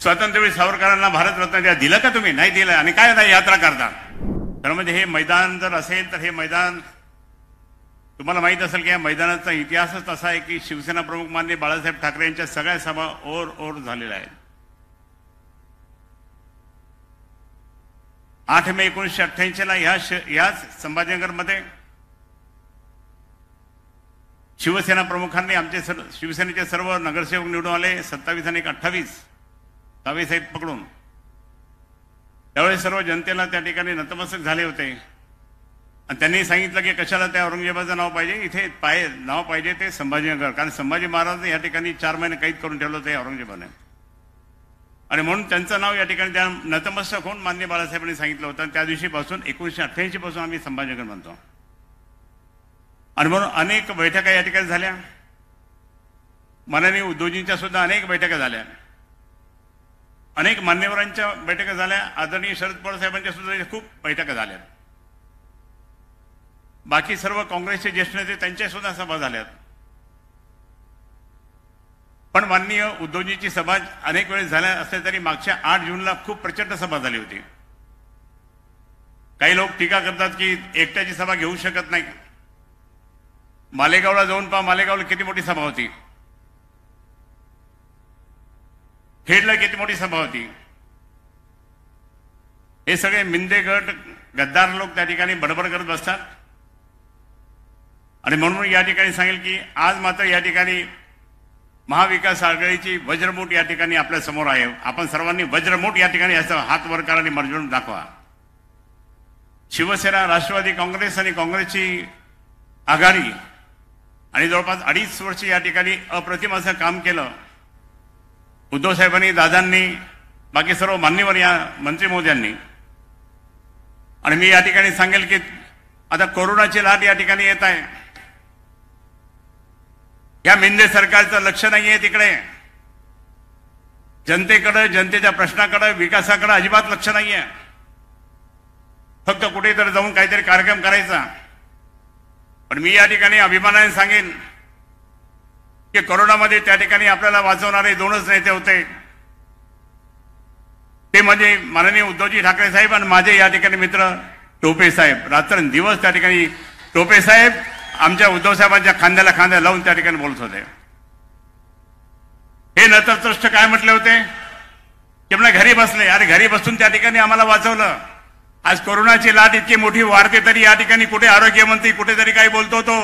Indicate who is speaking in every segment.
Speaker 1: स्वातंत्र्यवीर सावरकरांना भारतरत्न द्या, दिलं का तुम्ही? नाही दिलं. आणि काय नाही यात्रा करता. तर म्हणजे हे मैदान जर असेल तर हे मैदान तुम्हाला माहित असेल की या मैदानाचा इतिहासच असा आहे की शिवसेना प्रमुख माननीय बाळासाहेब ठाकरे यांच्या सगळ्या सभा ओर झालेल्या आहेत. 8 मे 1988 ला याच संभाजीनगरमध्ये शिवसेना प्रमुखांनी आमचे शिवसेनेचे सर्व नगरसेवक निवडून आले. 27 आणि 28 28 आहेत पकडून. त्यावेळेस सर्व जनतेला त्या ठिकाणी नतमस्तक झाले होते आणि त्यांनी सांगितलं की कशाला त्या औरंगजेबाचं नाव पाहिजे, इथे नाव पाहिजे ते संभाजीनगर, कारण संभाजी महाराज या ठिकाणी 4 महिने कैद करून ठेवलं होतं औरंगजेबाने. आणि म्हणून त्यांचं नाव या ठिकाणी त्या नतमस्तक होऊन माननीय बाळासाहेबांनी सांगितलं होतं. त्या दिवशीपासून 1988 पासून आम्ही संभाजीनगर म्हणतो. आणि म्हणून अनेक बैठका या ठिकाणी झाल्या. माननीय उद्धवजींच्या सुद्धा अनेक बैठका झाल्या, अनेक मान्यवरांच्या बैठका झाल्या, आदरणीय शरद पवार साहेबांच्या सुद्धा खूप बैठका झाल्या. बाकी सर्व काँग्रेसचे ज्येष्ठ नेते त्यांच्या सुद्धा सभा झाल्यात. पण माननीय उद्धवजींची सभा अनेक वेळेस झाल्या असल्या तरी मागच्या 8 जूनला खूप प्रचंड सभा झाली होती. काही लोक टीका करतात की एकट्याची सभा घेऊ शकत नाही. मालेगावला जाऊन पहा, मालेगावला किती मोठी सभा होती, खेडला किती मोठी सभा होती. हे सगळे मिंदे गट गद्दार लोक त्या ठिकाणी बडबड करत बसतात. आणि म्हणून या ठिकाणी सांगेल की आज मात्र या ठिकाणी महाविकास आघाडीची वज्रमूठ या ठिकाणी आपल्या समोर आहे. आपण सर्वांनी वज्रमूठ या ठिकाणी याचा हात वर करा आणि मर्जून दाखवा. शिवसेना, राष्ट्रवादी काँग्रेस आणि काँग्रेसची आघाडी आणि जवळपास 2.5 वर्ष या ठिकाणी अप्रतिम असं काम केलं. उद्धव साहेबांनी, दादांनी, बाकी सर्व मान्यवर या मंत्री महोदयांनी. आणि मी या ठिकाणी सांगेल की आता कोरोनाची लाट या ठिकाणी येत आहे. या मिंदे सरकारचं लक्ष नाहीये तिकडे. जनतेकडे, जनतेच्या प्रश्नाकडे, विकासाकडे अजिबात लक्ष नाहीये. फक्त कुठेतरी जाऊन काहीतरी कार्यक्रम करायचा. पण मी या ठिकाणी अभिमानाने सांगेन की कोरोनामध्ये त्या ठिकाणी आपल्याला वाचवणारे 2च नेते होते. ते म्हणजे माननीय उद्धवजी ठाकरे साहेब आणि माझे या ठिकाणी मित्र टोपे साहेब. रात्रंदिवस त्या ठिकाणी टोपे साहेब आमच्या उद्धव साहेबांच्या खांद्याला खांद्या लावून त्या ठिकाणी बोलत होते. हे नतद्रष्ट काय म्हटले होते की मला घरी बसले. अरे घरी बसून त्या ठिकाणी आम्हाला वाचवलं. आज कोरोनाची लाट इतकी मोठी वाढते तरी या ठिकाणी कुठे आरोग्यमंत्री कुठेतरी काही बोलतो तो.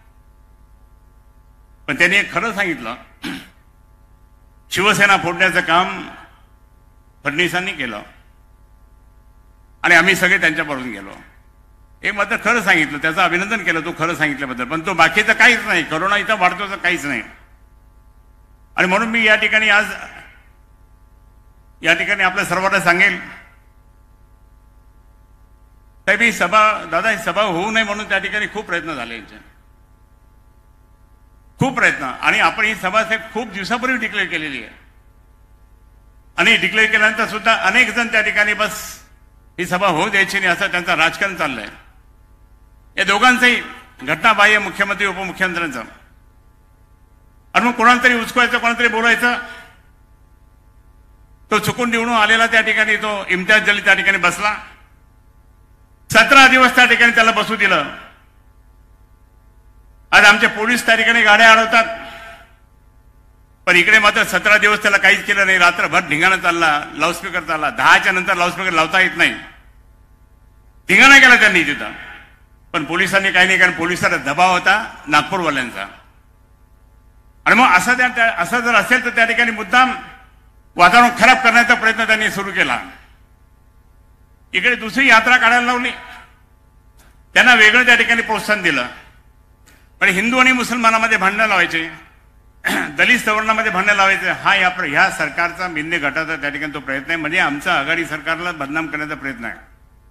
Speaker 1: पण त्यांनी एक खरं सांगितलं, शिवसेना फोडण्याचं काम फडणवीसांनी केलं आणि आम्ही सगळे त्यांच्याबरोबर गेलो. एक मात्र खरं सांगितलं, त्याचं अभिनंदन केलं तो खरं सांगितल्याबद्दल. पण तो बाकीचं काहीच नाही. कोरोना इथं वाढतो तर काहीच नाही. आणि म्हणून मी या ठिकाणी आज या ठिकाणी आपल्या सर्वांना सांगेल ही सभा, दादा, ही सभा होऊ नये म्हणून त्या ठिकाणी खूप प्रयत्न झाले यांचे, खूप प्रयत्न. आणि आपण ही सभा साहेब खूप दिवसापूर्वी डिक्लेअर केलेली आहे. आणि डिक्लेअर केल्यानंतर सुद्धा अनेक जण त्या ठिकाणी बस ही सभा होऊ द्यायची नाही असं त्यांचं राजकारण चाललंय. या दोघांचंही घटनाबाह्य, मुख्यमंत्री उपमुख्यमंत्र्यांचं. आणि मग कोणाला तरी उचकवायचं, कोणाला तरी बोलायचं. तो चुकून निवडून आलेला त्या ठिकाणी तो इम्तियाज जलील त्या ठिकाणी बसला. 17 दिवस त्या ठिकाणी त्याला बसू दिलं. आज आमचे पोलीस त्या ठिकाणी गाड्या अडवतात. पण इकडे मात्र 17 दिवस त्याला काहीच केलं नाही. रात्रभर धिंगाणा चालला, लाऊडस्पीकर चालला. 10च्या नंतर लाऊडस्पीकर लावता येत नाही. धिंगाणा केला त्यांनी तिथं. पण पोलिसांनी काही नाही, कारण पोलिसांचा दबाव होता नागपूरवाल्यांचा. आणि मग असं जर असेल तर त्या ठिकाणी मुद्दाम वातावरण खराब करण्याचा प्रयत्न त्यांनी सुरू केला. इकडे दुसरी यात्रा काढायला लावली, त्यांना वेगळं त्या ठिकाणी प्रोत्साहन दिलं. पण हिंदू आणि मुसलमानामध्ये भांडणं लावायचे, दलित सवर्णामध्ये भांडणं लावायचे. हा ह्या सरकारचा मिंदे गटाचा त्या ठिकाणी तो प्रयत्न आहे. म्हणजे आमचा आघाडी सरकारला बदनाम करण्याचा प्रयत्न आहे.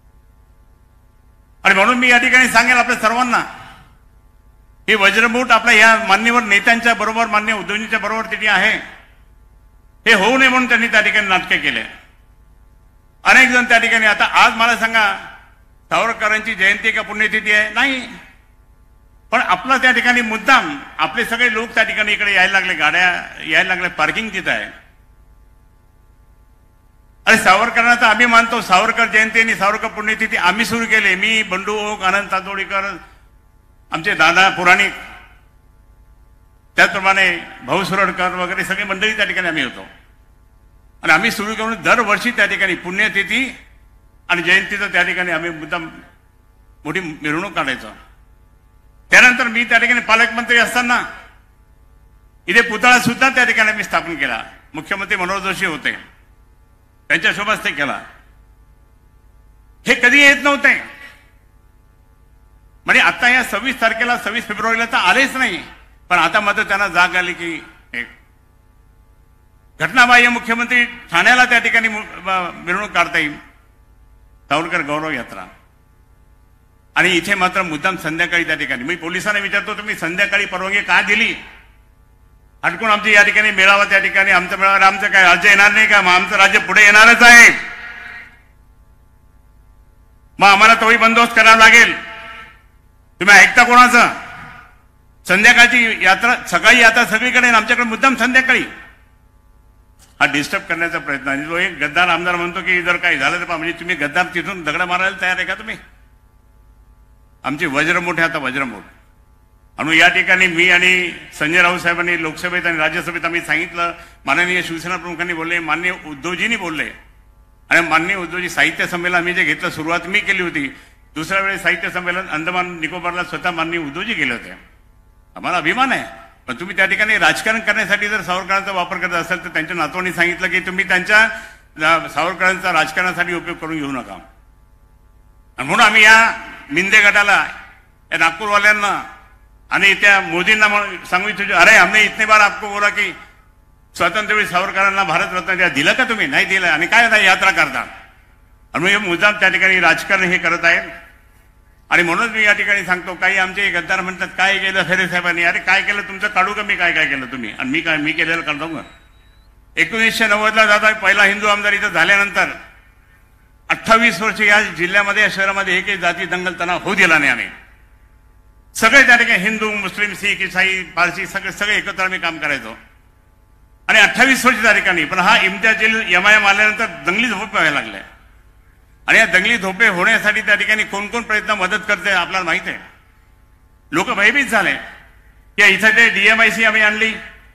Speaker 1: आणि म्हणून मी या ठिकाणी सांगेल आपल्या सर्वांना, ही वज्रमूठ आपल्या या मान्यवर नेत्यांच्या बरोबर, मान्य उद्धवजींच्या बरोबर तिथे आहे. हे होऊ नये म्हणून त्यांनी त्या ठिकाणी नाटके केले. अनेक जण त्या ठिकाणी. आता आज मला सांगा, सावरकरांची जयंती का पुण्यतिथी आहे? नाही. पण आपला त्या ठिकाणी मुद्दाम आपले सगळे लोक त्या ठिकाणी इकडे यायला लागले, गाड्या यायला लागल्या, पार्किंग तिथं आहे. अरे सावरकरांना तर आम्ही मानतो, सावरकर जयंती आणि सावरकर पुण्यतिथी आम्ही सुरू केले, मी, बंडू ओक, आनंद तातोडीकर, आमचे दादा पुराणिक, त्याचप्रमाणे भाऊ सुरडकर वगैरे सगळे मंडळी त्या ठिकाणी आम्ही होतो. आणि आम्ही सुरू करून दरवर्षी त्या ठिकाणी पुण्यतिथी आणि जयंतीचं त्या ठिकाणी आम्ही मुद्दाम मोठी मिरवणूक काढायचो. त्यानंतर मी त्या ठिकाणी पालकमंत्री असताना इथे पुतळा सुद्धा त्या ठिकाणी मी स्थापन केला. मुख्यमंत्री मनोहर जोशी होते, त्यांच्या शोभास ते केला. हे कधी येत नव्हते. म्हणजे आता या 26 तारखेला 26 फेब्रुवारीला तर आलेच नाही, पण आता मात्र त्यांना जाग आली की एक घटनाबाह्य मुख्यमंत्री ठाण्याला त्या ठिकाणी मिरवणूक काढता येईल, सावरकर गौरव यात्रा. आणि इथे मात्र मुद्दाम संध्याकाळी त्या ठिकाणी मी पोलिसांना विचारतो, तुम्ही संध्याकाळी परवानगी का दिली? हटकून आमची या ठिकाणी मेळावा त्या ठिकाणी आमचं मेळावा, आमचं काय राज्य येणार नाही का? मग आमचं राज्य पुढे येणारच आहे, मग आम्हाला तोही बंदोबस्त करावा लागेल. तुम्ही ऐकता कोणाचं? संध्याकाळची यात्रा सकाळी यात्रा सगळीकडे, आमच्याकडे मुद्दाम संध्याकाळी. हा डिस्टर्ब करण्याचा प्रयत्न आहे. जो एक गद्दार आमदार म्हणतो की जर काही झालं तर म्हणजे तुम्ही गद्दार तिथून दगड मारायला तयार आहे का तुम्ही? आमची वज्र मोठे, आता वज्र मोठ. आणि या ठिकाणी मी आणि संजय राऊत साहेबांनी लोकसभेत आणि राज्यसभेत आम्ही सांगितलं, माननीय शिवसेना प्रमुखांनी बोलले, माननीय उद्धवजींनी बोलले. आणि माननीय उद्धवजी साहित्य संमेलन आम्ही जे घेतलं, सुरुवात मी केली होती. दुसऱ्या वेळेस साहित्य संमेलन अंदमान निकोबारला स्वतः माननीय उद्धवजी गेले होते. आम्हाला अभिमान आहे. पण तुम्ही त्या ठिकाणी राजकारण करण्यासाठी जर सावरकरांचा वापर करत असाल तर त्यांच्या नातवांनी सांगितलं की तुम्ही त्यांच्या सावरकरांचा राजकारणासाठी उपयोग करून घेऊ नका. आणि म्हणून आम्ही या मिंदे गटाला, या नागपूरवाल्यांना आणि त्या मोदींना सांगू इच्छितो, अरे हमने इतने बार आपको बोला की स्वातंत्र्यवीर सावरकरांना भारतरत्न दिलं का? तुम्ही नाही दिलं. आणि काय नाही यात्रा करता. आणि मग हे मुद्दाम त्या ठिकाणी राजकारण हे करत आहेत. आणि म्हणूनच मी या ठिकाणी सांगतो, काही आमचे गद्दार म्हणतात काय केलं फेरे साहेबांनी. अरे काय केलं तुमचं काढू का मी? काय काय केलं तुम्ही? आणि मी केलेलं काढतो का? 1990ला दादा पहिला हिंदू आमदार इथं झाल्यानंतर 28 वर्ष या जिल्ह्यामध्ये, या शहरामध्ये एकही जाती दंगल तणाव होऊ दिला नाही. आम्ही सगळे त्या ठिकाणी हिंदू, मुस्लिम, शीख, ईसाई, पारसी सगळे एकत्र आम्ही काम करायचो. आणि 28 वर्ष त्या ठिकाणी. पण हा इम्तियाज एमआयएम आल्यानंतर दंगली झोप व्हायला लागल्या. आणि या दंगली धोपे होण्यासाठी त्या ठिकाणी कोण कोण प्रयत्न मदत करते आपल्याला माहित आहे. लोक भयभीत झाले. या इथं ते DMIC आम्ही आणली.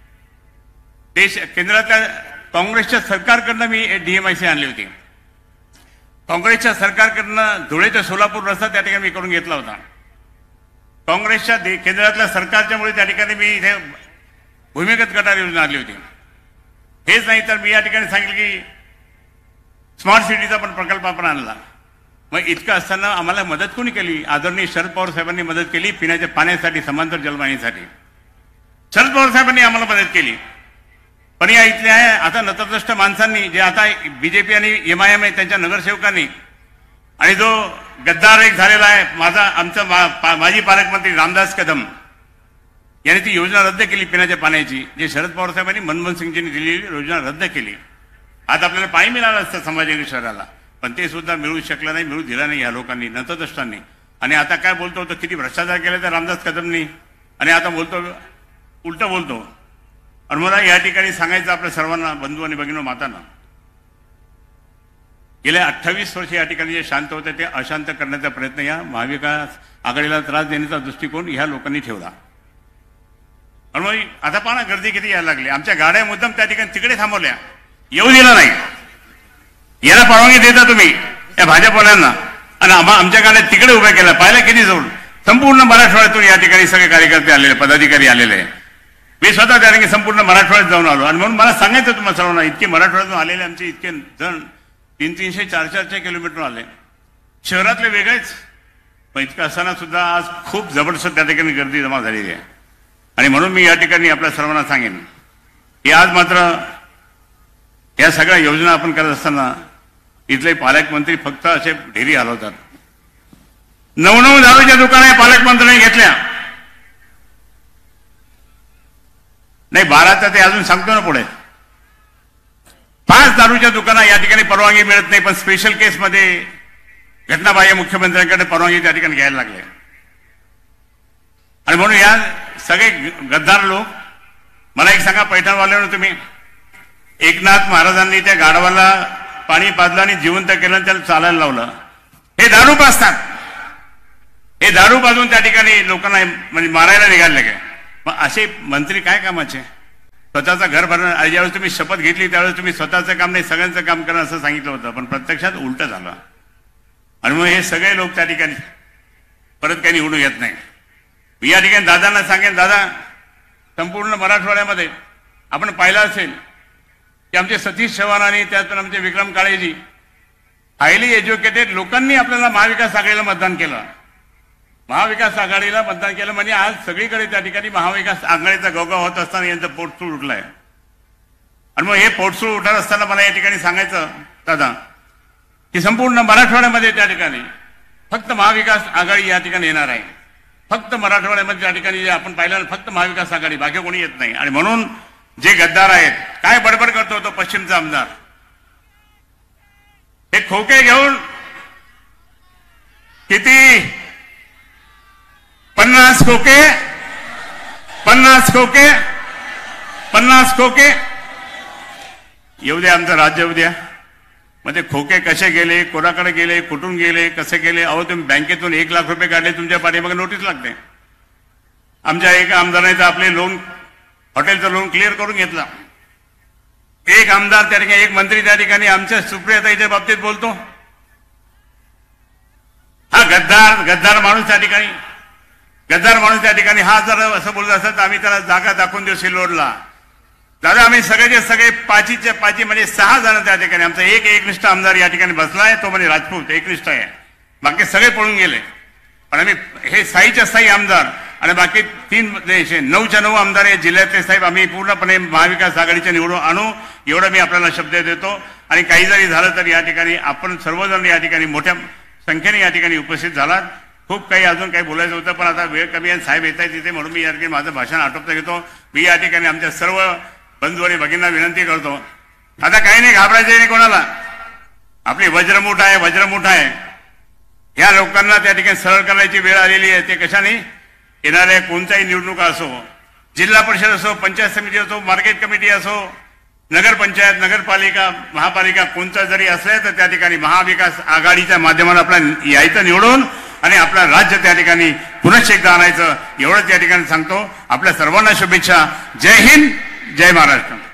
Speaker 1: देश केंद्रातल्या काँग्रेसच्या सरकारकडनं मी DMIC आणली होती. काँग्रेसच्या सरकारकडनं धुळे ते सोलापूर रस्ता त्या ठिकाणी मी करून घेतला होता. काँग्रेसच्या केंद्रातल्या सरकारच्यामुळे त्या ठिकाणी मी इथे भूमिगत गटार योजना आणली होती. हेच नाही तर मी या ठिकाणी सांगितलं की स्मार्ट सिटीचा पण प्रकल्प आपण आणला. मग इतकं असताना आम्हाला मदत कोणी केली? आदरणीय शरद पवार साहेबांनी मदत केली पिण्याच्या पाण्यासाठी, समांतर जलवाहिनीसाठी. शरद पवार साहेबांनी आम्हाला मदत केली. पण या इथल्या आता नतद्रष्ट माणसांनी, जे आता BJP आणि MIM आहे, त्यांच्या नगरसेवकांनी, आणि जो गद्दार एक झालेला आहे माजी पालकमंत्री रामदास कदम यांनी ती योजना रद्द केली पिण्याच्या पाण्याची. जे शरद पवार साहेबांनी मनमोहन सिंगजींनी दिलेली योजना रद्द केली. आज आपल्याला पाणी मिळालं असतं संभाजीनगर शहराला, पण ते सुद्धा मिळू शकलं नाही, मिळू दिलं नाही या लोकांनी, नतद्रष्टांनी. आणि आता काय बोलतो होतो, किती भ्रष्टाचार केले तर रामदास कदमनी, आणि आता बोलतो उलट बोलतो. आणि मला या ठिकाणी सांगायचं आपल्या सर्वांना, बंधू आणि भगिनी मातांना, गेल्या 28 वर्ष या ठिकाणी जे शांत होते ते अशांत करण्याचा प्रयत्न या महाविकास आघाडीला त्रास देण्याचा दृष्टिकोन ह्या लोकांनी ठेवला. आणि मग आता पहा ना, गर्दी किती यायला लागली. आमच्या गाड्या मुद्दाम त्या ठिकाणी तिकडे थांबवल्या, येऊ दिला नाही. याला परवानगी देता तुम्ही या भाजपवाल्यांना, आणि आमच्या गाड्या तिकडे उभ्या केल्या. पाहिलं किती जवळ संपूर्ण मराठवाड्यातून या ठिकाणी सगळे कार्यकर्ते आलेले, पदाधिकारी आलेले. मी स्वतः त्या ठिकाणी संपूर्ण मराठवाड्यात जाऊन आलो. आणि म्हणून मला सांगायचं तुम्हाला सर्वांना, इतके मराठवाड्यातून आलेले आमचे इतके जण 300, 400 किलोमीटर आले, शहरातले वेगळेच. पण इतकं असताना सुद्धा आज खूप जबरदस्त त्या ठिकाणी गर्दी जमा झालेली आहे. आणि म्हणून मी या ठिकाणी आपल्या सर्वांना सांगेन की आज मात्र या सगळ्या योजना आपण करत असताना इथले पालकमंत्री फक्त असे ढेरी हलवतात. 9 दारूच्या दुकाने पालकमंत्र्यांनी घेतल्या नाही, 12 ते अजून सांगतो ना पुढे. 5 दारूच्या दुकाना या ठिकाणी परवानगी मिळत नाही, पण स्पेशल केसमध्ये घटनाबाह्य मुख्यमंत्र्यांकडे परवानगी त्या ठिकाणी घ्यायला लागले. आणि म्हणून या सगळे गद्दार लोक, मला एक सांगा, पैठणवाल्यानं तुम्ही एकनाथ महाराजांनी त्या गाढवाला पाणी पाजलं आणि जिवंत केलं आणि त्याला चालायला लावलं. हे दारू पाजतात. हे दारू पाजून त्या ठिकाणी लोकांना म्हणजे मारायला निघाले काय. मग असे मंत्री काय कामाचे. स्वतःचं घर भरणं. ज्यावेळेस तुम्ही शपथ घेतली त्यावेळेस तुम्ही स्वतःचं काम नाही सगळ्यांचं काम करा असं सांगितलं होतं, पण प्रत्यक्षात उलट झालं. आणि मग हे सगळे लोक त्या ठिकाणी परत काही निवडून येत नाही. या ठिकाणी दादांना सांगेन, दादा संपूर्ण मराठवाड्यामध्ये आपण पाहिलं असेल की आमचे सतीश चव्हाण आणि त्यातून आमचे विक्रम काळेजी हायली एज्युकेटेड लोकांनी आपल्याला महाविकास आघाडीला मतदान केलं. महाविकास आघाडीला मतदान केलं म्हणजे आज सगळीकडे त्या ठिकाणी महाविकास आघाडीचा गवगाव होत असताना यांचं पोटसूळ उठलंय. आणि मग हे पोटसूळ उठत असताना मला या ठिकाणी सांगायचं दादा की संपूर्ण मराठवाड्यामध्ये त्या ठिकाणी फक्त महाविकास आघाडी या ठिकाणी येणार आहे. फक्त मराठवाड्यामध्ये त्या ठिकाणी जे आपण पाहिलं फक्त महाविकास आघाडी, बाकी कोणी येत नाही. आणि म्हणून जे गद्दार आहेत, काय बडबड करतो तो पश्चिमचा आमदार, हे खोके घेऊन किती 50 खोके 50 खोके 50 खोके येऊ द्या, आमचं राज्य येऊ द्या. मग ते खोके कसे गेले, कोणाकडे गेले, कुठून गेले, कसे गेले. अहो तुम्ही बँकेतून 1 लाख रुपये काढले, तुमच्या पाठीमागे नोटीस लागते. आमच्या एका आमदाराने आपले लोन, हॉटेलचं लोन क्लिअर करून घेतलं. एक आमदार त्या ठिकाणी, एक मंत्री त्या ठिकाणी आमच्या सुप्रियाताईच्या बाबतीत बोलतो. हा गद्दार माणूस त्या ठिकाणी, गद्दार माणूस त्या ठिकाणी हा जर असं बोलत असत तर आम्ही त्याला जागा दाखवून देऊ सिल्लोडला. दादा आम्ही सगळेचे सगळे पाचीचे पाची म्हणजे 6 जण त्या ठिकाणी. आमचा एक एकनिष्ठ आमदार या ठिकाणी बसलाय, तो म्हणजे राजपूत एकनिष्ठ आहे. बाकी सगळे पळून गेले. पण आम्ही हे साईच्या साई आमदार आणि बाकी 9च्या 9 आमदार या जिल्ह्यातले साहेब आम्ही पूर्णपणे महाविकास आघाडीच्या निवडून आणू, एवढं मी आपल्याला शब्द देतो. आणि काही जरी झालं तर या ठिकाणी आपण सर्वजण या ठिकाणी मोठ्या संख्येने या ठिकाणी उपस्थित झालात. खूप काही अजून काही बोलायचं होतं पण आता वेळ कमी आहे, साहेब येत आहे तिथे, म्हणून मी या ठिकाणी माझं भाषण आटोपता घेतो. मी या ठिकाणी आमच्या सर्व बंधू आणि भगिनींना विनंती करतो, आता काही नाही, घाबरायचं नाही कोणाला. आपली वज्रमुठ आहे, वज्रमुठ आहे. या लोकांना त्या ठिकाणी सरळ करण्याची वेळ आलेली आहे. ते कशाने येणाऱ्या कोणत्याही निवडणुका असो, जिल्हा परिषद असो, पंचायत समिती असो, मार्केट कमिटी असो, नगरपंचायत, नगरपालिका, महापालिका कोणता जरी असले तर त्या ठिकाणी महाविकास आघाडीच्या माध्यमातून आपल्याला यायचं निवडून आणि आपलं राज्य त्या ठिकाणी पुनश्च एकदा आणायचं, एवढंच या ठिकाणी सांगतो. आपल्या सर्वांना शुभेच्छा. जय हिंद, जय महाराष्ट्र.